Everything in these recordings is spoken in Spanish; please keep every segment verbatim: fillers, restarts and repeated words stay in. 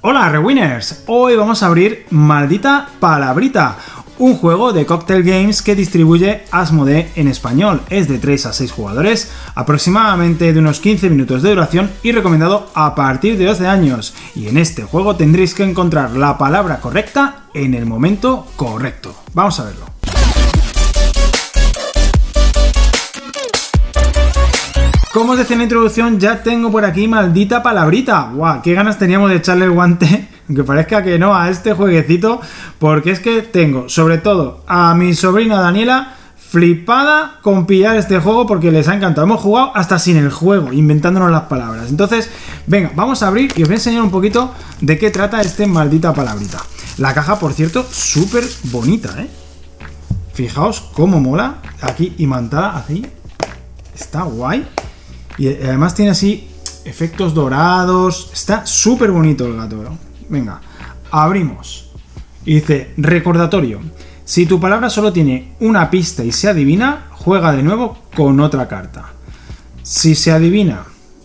Hola Rewinners, hoy vamos a abrir Maldita Palabrita, un juego de Cocktail Games que distribuye Asmodee en español. Es de tres a seis jugadores, aproximadamente de unos quince minutos de duración y recomendado a partir de doce años. Y en este juego tendréis que encontrar la palabra correcta en el momento correcto. Vamos a verlo. Como os decía en la introducción, ya tengo por aquí Maldita Palabrita. ¡Guau! ¡Qué ganas teníamos de echarle el guante! Aunque parezca que no a este jueguecito, porque es que tengo, sobre todo, a mi sobrina Daniela flipada con pillar este juego porque les ha encantado. Hemos jugado hasta sin el juego, inventándonos las palabras. Entonces, venga, vamos a abrir y os voy a enseñar un poquito de qué trata este Maldita Palabrita. La caja, por cierto, súper bonita, ¿eh? Fijaos cómo mola. Aquí imantada, así. Está guay. Y además tiene así efectos dorados. Está súper bonito el gato, ¿no? Venga, abrimos. Y dice, recordatorio. Si tu palabra solo tiene una pista y se adivina, juega de nuevo con otra carta. Si se adivina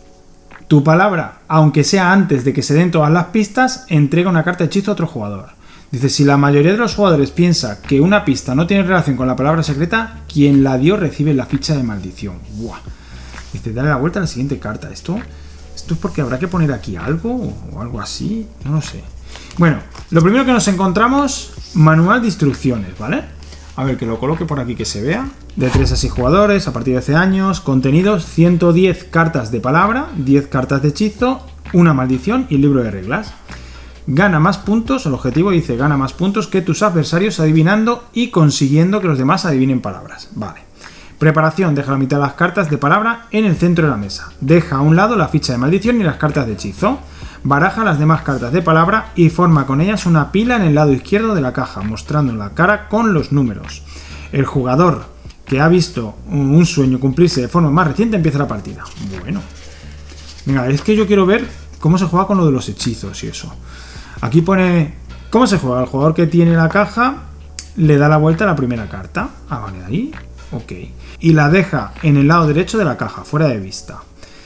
tu palabra, aunque sea antes de que se den todas las pistas, entrega una carta de hechizo a otro jugador. Dice, si la mayoría de los jugadores piensa que una pista no tiene relación con la palabra secreta, quien la dio recibe la ficha de maldición. ¡Buah! Dice, dale la vuelta a la siguiente carta. ¿Esto? ¿Esto es porque habrá que poner aquí algo o algo así? No lo sé. Bueno, lo primero que nos encontramos, manual de instrucciones, ¿vale? A ver, que lo coloque por aquí que se vea. De tres a seis jugadores, a partir de doce años. Contenidos, ciento diez cartas de palabra, diez cartas de hechizo, una maldición y el libro de reglas. Gana más puntos, el objetivo dice, gana más puntos que tus adversarios adivinando y consiguiendo que los demás adivinen palabras. Vale. Preparación, deja la mitad de las cartas de palabra en el centro de la mesa. Deja a un lado la ficha de maldición y las cartas de hechizo. Baraja las demás cartas de palabra y forma con ellas una pila en el lado izquierdo de la caja, mostrando la cara con los números. El jugador que ha visto un sueño cumplirse de forma más reciente empieza la partida. Bueno. Venga, es que yo quiero ver cómo se juega con lo de los hechizos y eso. Aquí pone cómo se juega. El jugador que tiene la caja le da la vuelta a la primera carta. Ah, vale, ahí. Ok. Y la deja en el lado derecho de la caja, fuera de vista.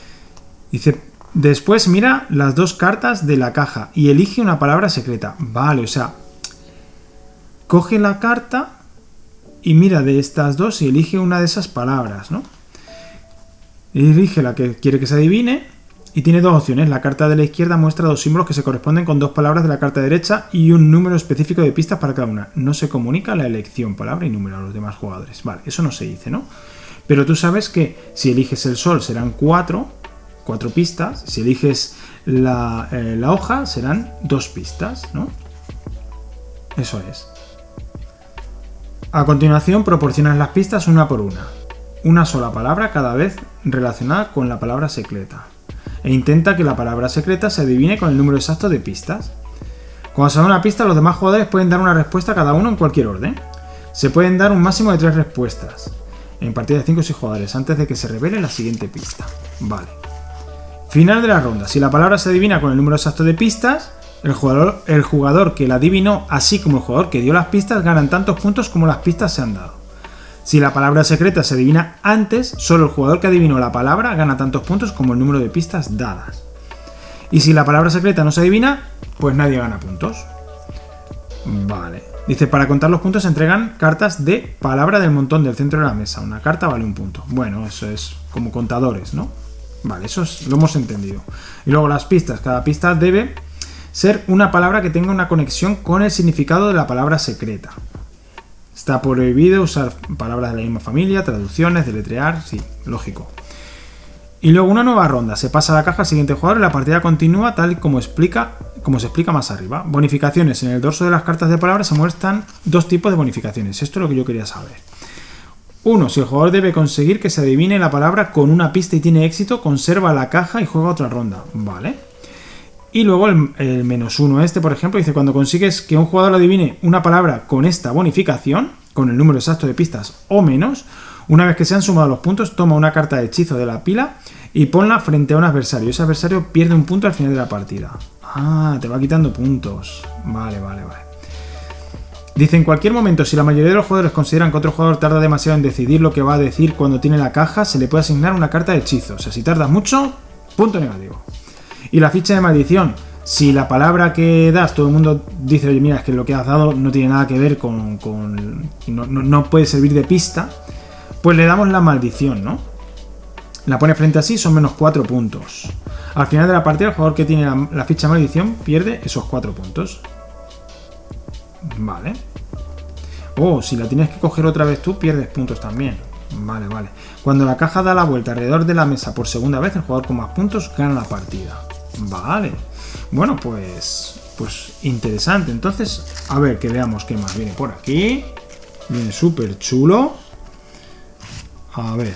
Dice, después mira las dos cartas de la caja y elige una palabra secreta. Vale, o sea, coge la carta y mira de estas dos y elige una de esas palabras, ¿no? Elige la que quiere que se adivine y tiene dos opciones. La carta de la izquierda muestra dos símbolos que se corresponden con dos palabras de la carta derecha y un número específico de pistas para cada una. No se comunica la elección, palabra y número a los demás jugadores. Vale, eso no se dice, ¿no? Pero tú sabes que si eliges el sol serán cuatro, cuatro pistas. Si eliges la, eh, la hoja serán dos pistas, ¿no? Eso es. A continuación proporcionas las pistas una por una. Una sola palabra cada vez relacionada con la palabra secreta. E intenta que la palabra secreta se adivine con el número exacto de pistas. Cuando se da una pista, los demás jugadores pueden dar una respuesta cada uno en cualquier orden. Se pueden dar un máximo de tres respuestas en partida de cinco o seis jugadores antes de que se revele la siguiente pista. Vale. Final de la ronda. Si la palabra se adivina con el número exacto de pistas, el jugador, el jugador que la adivinó, así como el jugador que dio las pistas, ganan tantos puntos como las pistas se han dado. Si la palabra secreta se adivina antes, solo el jugador que adivinó la palabra gana tantos puntos como el número de pistas dadas. Y si la palabra secreta no se adivina, pues nadie gana puntos. Vale. Dice, para contar los puntos se entregan cartas de palabra del montón del centro de la mesa. Una carta vale un punto. Bueno, eso es como contadores, ¿no? Vale, eso es, lo hemos entendido. Y luego las pistas. Cada pista debe ser una palabra que tenga una conexión con el significado de la palabra secreta. Está prohibido usar palabras de la misma familia, traducciones, deletrear, sí, lógico. Y luego una nueva ronda. Se pasa la caja al siguiente jugador y la partida continúa tal y como, explica, como se explica más arriba. Bonificaciones. En el dorso de las cartas de palabras se muestran dos tipos de bonificaciones. Esto es lo que yo quería saber. Uno, si el jugador debe conseguir que se adivine la palabra con una pista y tiene éxito, conserva la caja y juega otra ronda. Vale. Y luego el, el menos uno este, por ejemplo, dice, cuando consigues que un jugador adivine una palabra con esta bonificación, con el número exacto de pistas o menos, una vez que se han sumado los puntos, toma una carta de hechizo de la pila y ponla frente a un adversario. Ese adversario pierde un punto al final de la partida. Ah, te va quitando puntos. Vale, vale, vale. Dice, en cualquier momento, si la mayoría de los jugadores consideran que otro jugador tarda demasiado en decidir lo que va a decir cuando tiene la caja, se le puede asignar una carta de hechizo. O sea, si tardas mucho, punto negativo. Y la ficha de maldición. Si la palabra que das, todo el mundo dice, oye, mira, es que lo que has dado no tiene nada que ver con... con no, no, no puede servir de pista, pues le damos la maldición, ¿no? La pone frente a sí, son menos cuatro puntos. Al final de la partida, el jugador que tiene la, la ficha maldición pierde esos cuatro puntos. Vale. Oh, si la tienes que coger otra vez tú, pierdes puntos también. Vale, vale. Cuando la caja da la vuelta alrededor de la mesa por segunda vez, el jugador con más puntos gana la partida. Vale. Bueno, pues... Pues interesante. Entonces, a ver, que veamos qué más viene por aquí. Viene súper chulo. A ver.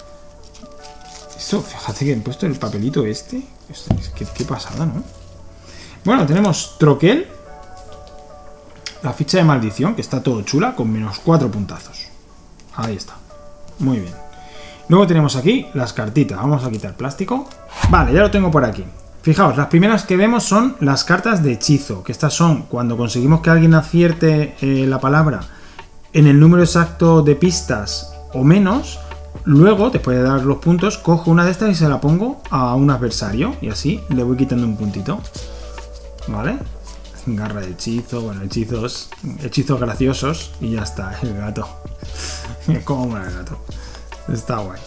Esto, fíjate que he puesto el papelito este. Qué, qué pasada, ¿no? Bueno, tenemos troquel. La ficha de maldición, que está todo chula, con menos cuatro puntazos. Ahí está. Muy bien. Luego tenemos aquí las cartitas. Vamos a quitar plástico. Vale, ya lo tengo por aquí. Fijaos, las primeras que vemos son las cartas de hechizo. Que estas son cuando conseguimos que alguien acierte eh, la palabra en el número exacto de pistas o menos. Luego, después de dar los puntos, cojo una de estas y se la pongo a un adversario. Y así le voy quitando un puntito. ¿Vale? Garra de hechizo, bueno, hechizos, hechizos graciosos. Y ya está, el gato. Como mola el gato. Está guay.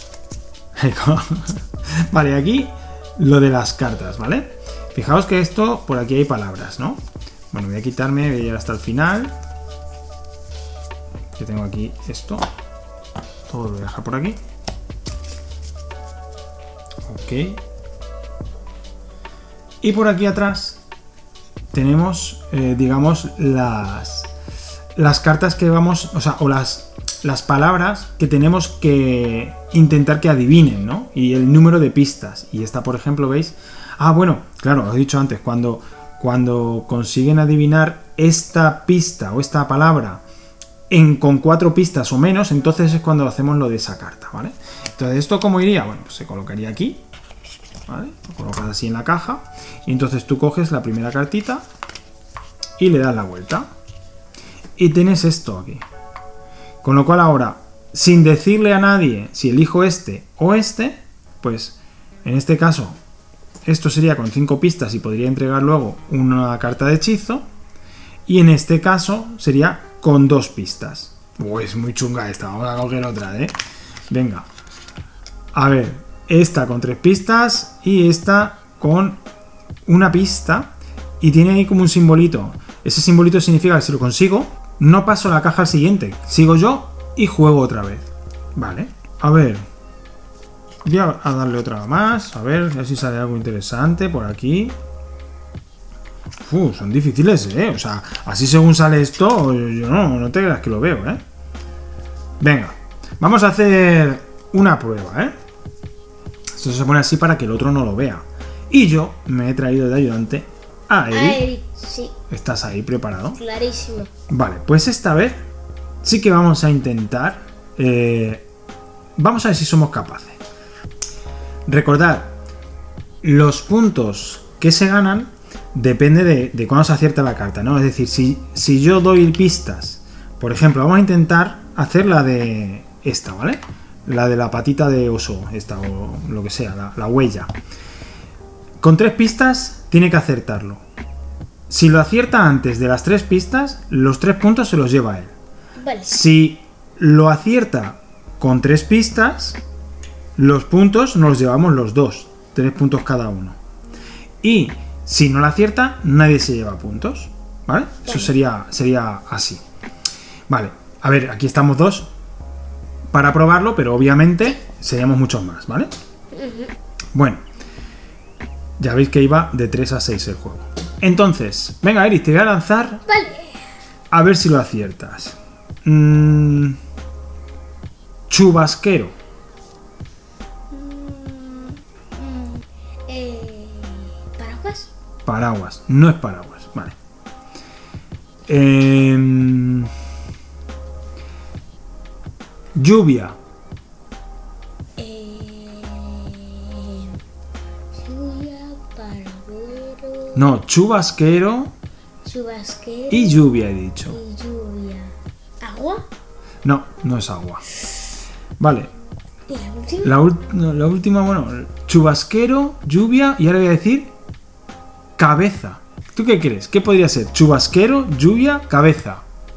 Vale, aquí lo de las cartas, ¿vale? Fijaos que esto, por aquí hay palabras, ¿no? Bueno, voy a quitarme, voy a llegar hasta el final. Yo tengo aquí esto. Todo lo voy a dejar por aquí. Ok. Y por aquí atrás tenemos, eh, digamos, las, las cartas que vamos, o sea, o las, las palabras que tenemos que intentar que adivinen, ¿no? Y el número de pistas. Y esta, por ejemplo, ¿veis? Ah, bueno, claro, os he dicho antes, cuando, cuando consiguen adivinar esta pista o esta palabra en, con cuatro pistas o menos, entonces es cuando hacemos lo de esa carta, ¿vale? Entonces, ¿esto cómo iría? Bueno, pues se colocaría aquí, ¿vale? Lo colocas así en la caja y entonces tú coges la primera cartita y le das la vuelta. Y tienes esto aquí. Con lo cual ahora, sin decirle a nadie si elijo este o este, pues en este caso, esto sería con cinco pistas y podría entregar luego una carta de hechizo. Y en este caso sería con dos pistas. Pues muy chunga esta, vamos a coger otra, ¿eh? Venga. A ver, esta con tres pistas y esta con una pista. Y tiene ahí como un simbolito. Ese simbolito significa que si lo consigo, no paso la caja al siguiente. Sigo yo y juego otra vez. Vale. A ver. Voy a darle otra más. A ver, a ver si sale algo interesante por aquí. Uf, son difíciles, ¿eh? O sea, así según sale esto, yo no, no te creas que lo veo, ¿eh? Venga. Vamos a hacer una prueba, ¿eh? Esto se pone así para que el otro no lo vea. Y yo me he traído de ayudante a Eric. A Eric, sí. ¿Estás ahí preparado? Clarísimo. Vale, pues esta vez sí que vamos a intentar... Eh, vamos a ver si somos capaces. Recordad, los puntos que se ganan depende de, de cuándo se acierta la carta, ¿no? Es decir, si, si yo doy pistas, por ejemplo, vamos a intentar hacer la de esta, ¿vale? La de la patita de oso, esta o lo que sea, la, la huella. Con tres pistas tiene que acertarlo. Si lo acierta antes de las tres pistas, los tres puntos se los lleva él. Vale. Si lo acierta con tres pistas, los puntos nos los llevamos los dos. Tres puntos cada uno. Y si no lo acierta, nadie se lleva puntos. ¿Vale? Vale. Eso sería, sería así. Vale. A ver, aquí estamos dos para probarlo, pero obviamente seríamos muchos más, ¿vale? Uh-huh. Bueno. Ya veis que iba de tres a seis el juego. Entonces, venga, Eric, te voy a lanzar. Vale. A ver si lo aciertas. Mm, chubasquero. Mm, eh, ¿Paraguas? Paraguas. No es paraguas. Vale. Eh, lluvia. No, chubasquero. Chubasquero. Y lluvia, he dicho. Y lluvia. ¿Agua? No, no es agua. Vale. ¿Y la última? La, no, la última, bueno, chubasquero, lluvia y ahora voy a decir cabeza. ¿Tú qué crees? ¿Qué podría ser? Chubasquero, lluvia, cabeza.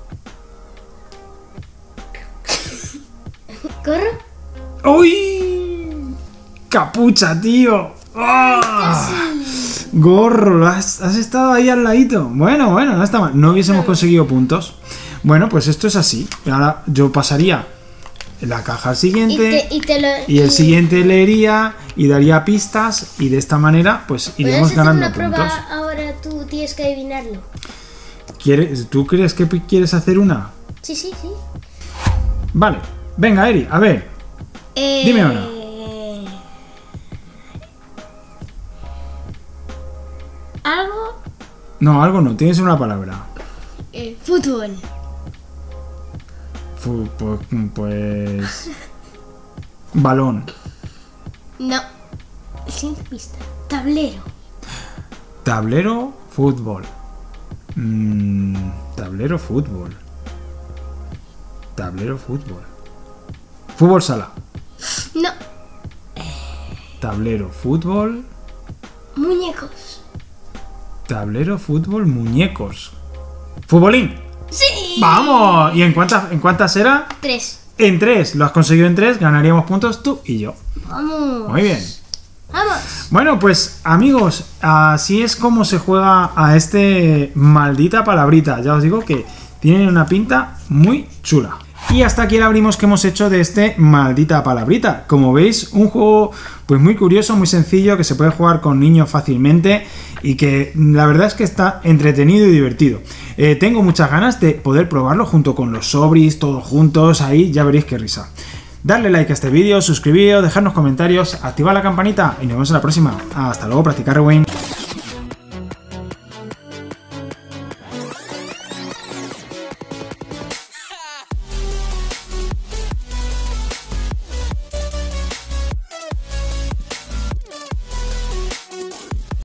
¿Gorro? ¡Uy! ¡Capucha, tío! ¡Ah! Gorro, has, has estado ahí al ladito. Bueno, bueno, no está mal. No hubiésemos conseguido puntos. Bueno, pues esto es así. Ahora yo pasaría la caja al siguiente. Y, te, y, te lo, y el siguiente leería y daría pistas. Y de esta manera, pues iremos ganando puntos. puntos. Ahora tú tienes que adivinarlo. ¿Quieres, ¿Tú crees que quieres hacer una? Sí, sí, sí. Vale. Venga, Eri, a ver. Eh... Dime una. ¿Algo? No, algo no. Tienes una palabra. Eh, fútbol. Fu- pues, pues... Balón. No. Siguiente pista. Tablero. Tablero, fútbol. Mm, tablero, fútbol. Tablero, fútbol. Fútbol sala. No. Tablero, fútbol. Muñecos. Tablero, fútbol, muñecos. Futbolín. Sí. ¡Vamos! ¿Y en cuántas, en cuántas era? Tres. En tres. Lo has conseguido en tres. Ganaríamos puntos tú y yo. Vamos. Muy bien. Vamos. Bueno, pues amigos, así es como se juega a este maldita palabrita. Ya os digo que tiene una pinta muy chula. Y hasta aquí el abrimos que hemos hecho de este maldita palabrita. Como veis, un juego pues muy curioso, muy sencillo, que se puede jugar con niños fácilmente y que la verdad es que está entretenido y divertido. Eh, tengo muchas ganas de poder probarlo junto con los sobris, todos juntos, ahí ya veréis qué risa. Darle like a este vídeo, suscribiros, dejarnos comentarios, activar la campanita y nos vemos en la próxima. Hasta luego, practicar rewind.